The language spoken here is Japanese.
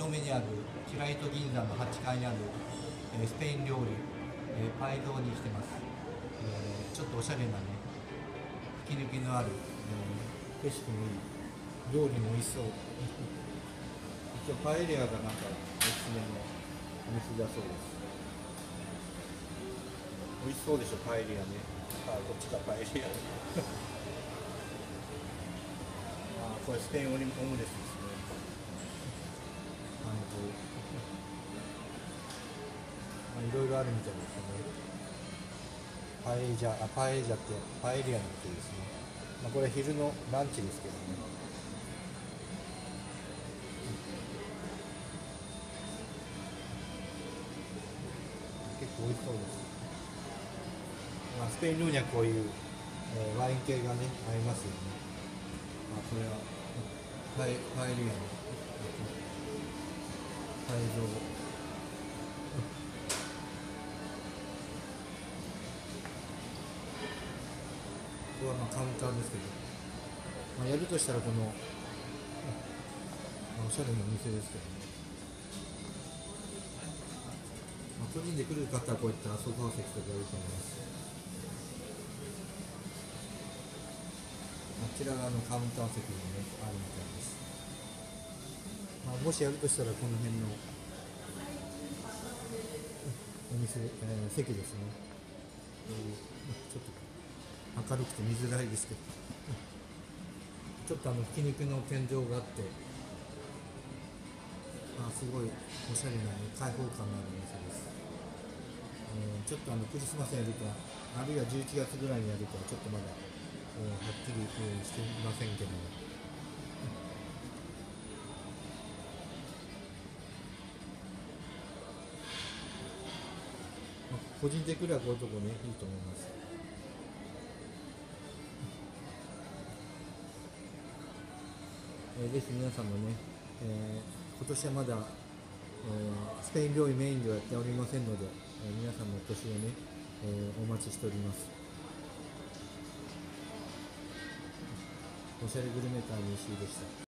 丁目にある白糸銀座の8階にある、スペイン料理、パイドに来てます。ちょっとおしゃれなね、吹き抜きのある、景色もいい、料理も美味しそう。一応パエリアがなんかおすすめのお店だそうです。美味しそうでしょ、パエリアね。あ、こっちか、パエリア。あ、これスペインオムレツですね。いろいろあるみたいですね。パエジャってパエリアのことですね。これ昼のランチですけどね。結構美味しそうです。スペイン料理にはこういう、ワイン系がね合いますよね。これはパエリアのパエゾウ。ここはカウンターですけど、やるとしたらこの、おしゃれなお店ですけどね。個人で来る方はこういったソファー席とかいいと思います。あちら側のカウンター席もねあるみたいです。もしやるとしたらこの辺のお店、席ですね。ちょっと明るくて見づらいですけど、ちょっと吹き抜けの天井があって、すごいおしゃれな、開放感のあるお店です。ちょっとクリスマスやるか、あるいは11月ぐらいにやるかちょっとまだ、はっきり、していませんけども、個人的にはこういうとこねいいと思います。ぜひ皆さんもね、今年はまだ、スペイン料理メインではやっておりませんので、皆さんのお越しをね、お待ちしております。おしゃれグルメターの石井でした。